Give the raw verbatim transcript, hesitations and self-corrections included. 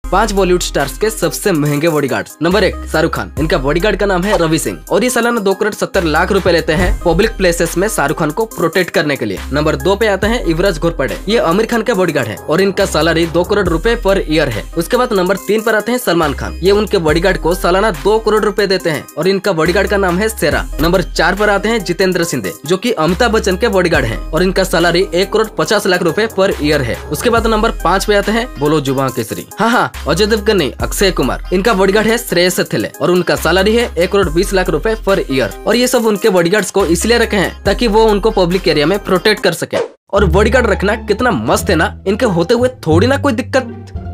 पांच बॉलीवुड स्टार्स के सबसे महंगे बॉडीगार्ड। नंबर एक, शाहरुख खान। इनका बॉडीगार्ड का नाम है रवि सिंह और ये सालाना दो करोड़ सत्तर लाख रुपए लेते हैं पब्लिक प्लेसेस में शाहरुख खान को प्रोटेक्ट करने के लिए। नंबर दो पे आते हैं युवराज घोरपड़े। ये आमिर खान के बॉडीगार्ड है और इनका सैलरी दो करोड़ रुपए पर ईयर है। उसके बाद नंबर तीन पर आते हैं सलमान खान। ये उनके बॉडीगार्ड को सालाना दो करोड़ रुपए देते हैं और इनका बॉडीगार्ड का नाम है शेरा। नंबर चार पर आते हैं जितेंद्र शिंदे, जो कि अमिताभ बच्चन के बॉडीगार्ड हैं और इनका सैलरी एक करोड़ पचास लाख रुपए पर ईयर है। उसके बाद नंबर पाँच पे आते हैं बोलो जुबान केसरी। हाँ हाँ अजय देवगन नहीं, अक्षय कुमार। इनका बॉडीगार्ड है श्रेयस थिले और उनका सैलरी है एक करोड़ बीस लाख रुपए पर ईयर। और ये सब उनके बॉडीगार्ड्स को इसलिए रखे हैं ताकि वो उनको पब्लिक एरिया में प्रोटेक्ट कर सके। और बॉडीगार्ड रखना कितना मस्त है ना, इनके होते हुए थोड़ी ना कोई दिक्कत